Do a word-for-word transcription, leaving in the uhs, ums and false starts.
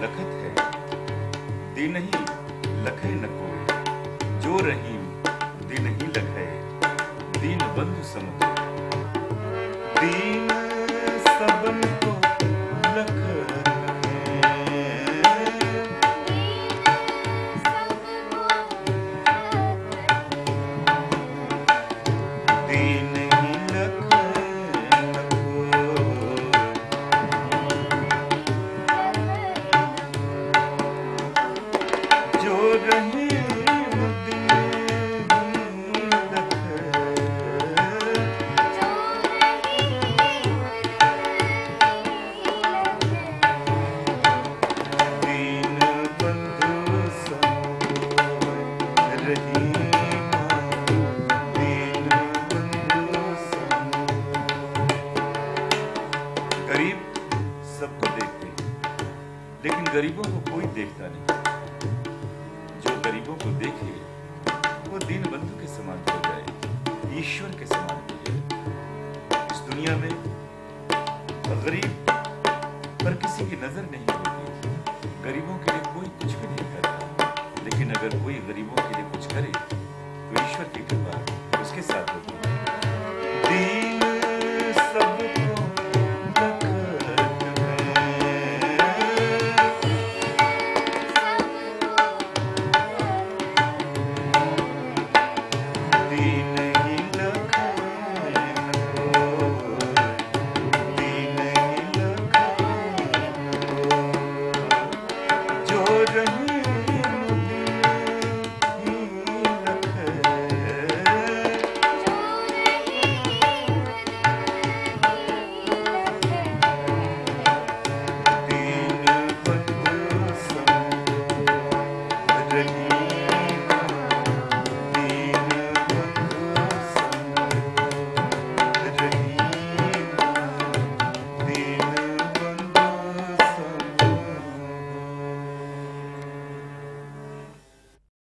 लखत है दीन ही लखे न कोई, जो रहीम दीन ही लखे दीन बंधु सम दीन सबन को लख लेकिन गरीबों को कोई देखता नहीं। जो गरीबों को देखे वो दीन बंधु के समान हो जाए, ईश्वर के समान हो जाए। इस दुनिया में गरीब पर किसी की नजर नहीं होती, गरीबों के लिए कोई कुछ भी नहीं करता। लेकिन अगर कोई गरीबों के लिए कुछ करे तो ईश्वर की कृपा उसके साथ होती है।